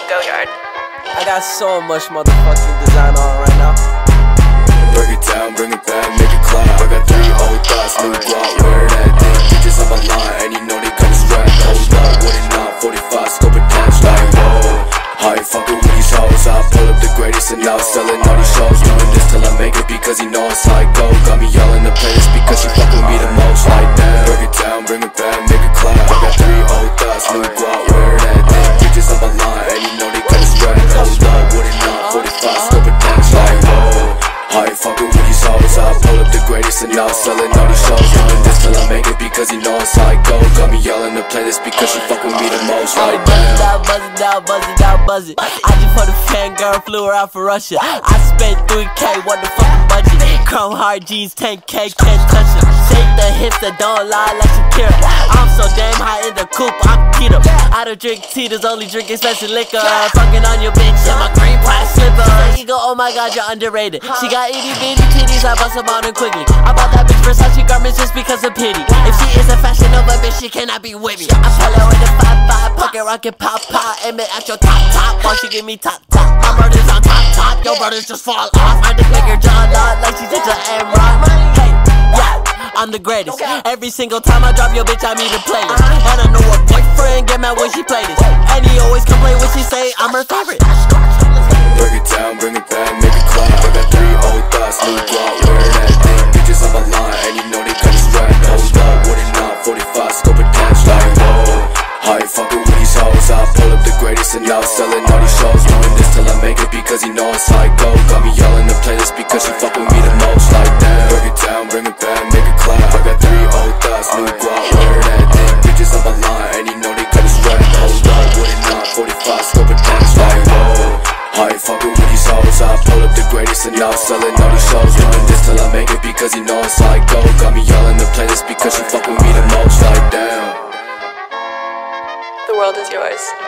go yard. I got so much motherfucking design on right now. Break it down, bring it back, make it clap. I got 3 old thoughts, new guap, wear that thing. Bitches on my line, and you know they kinda strapped. Hold up, what it not, 45 scope attached. Like whoa, how you fucking with these hoes? I pull up the greatest and now selling all these shows. Doing this till I make it because he knows how it go. Got me yelling the playlist because she fuck with me the most. Like that. Break it down, bring it back, make it clap. I got 3 old thoughts, new guap, wear that thing. Bitches on my line, and you know they kinda strapped. Hold up, what it not, 45 scope attached. Like whoa, how you fucking with these hoes? I pull up the greatest and now selling all these shows. Doing this till I make it because he knows how it go. Got me yelling the playlist because she fuck with me the most. Like that. Buzz it out, buzz it out, buzz it. I just put a fangirl, flew her out for Russia. I spent 3K, what the fuck budget? Chrome hard G's, 10K, can't touch it. Shake the hips that don't lie like Shakira. I'm so damn high in the coupe, I'm keto. I don't drink tea, there's only drink expensive liquor. Fucking on your bitch in my green Prada slipper. You go, oh my god, you're underrated. She got itty bitty titties, I bust them on her quickly. I bought that bitch Versace garments just because of pity. If she is a fashion Nova bitch, she cannot be with me. I pull her with a 5-5, pocket rocket pop pop, aim it at your top, while she give me top. My brother's on top, your brothers just fall off. I just make her jaw lock like she's into M-Rock. Hey, yeah, I'm the greatest. Every single time I drop your bitch, I mean the playlist. And I know her boyfriend get mad when she play this, and he always complain when she say I'm her favorite. Break it down, bring it back, make it clap. I got 3 old thoughts, new guap, wear that thing. Bitches on my line, and you know they kinda strapped. Hold up, what it not, 45 scope attached. Like whoa, how you fucking with these hoes? I pull up the greatest and now selling all these shows. Doing this till I make it because he knows how it go. Got me yelling the playlist because she fuck with me the most. Like that. Break it down, bring it back, make it clap. I got 3 old thoughts, new guap, wear that thing. Bitches on my line, and you know they kinda strapped. Hold up, what it not, 45 scope attached. Like whoa, how you fucking with these hoes? I pull up the greatest and now selling all these shows. Doing this till I make it because he knows how it go. Got me yelling the playlist because she fuck with me the most. Like damn. The world is yours.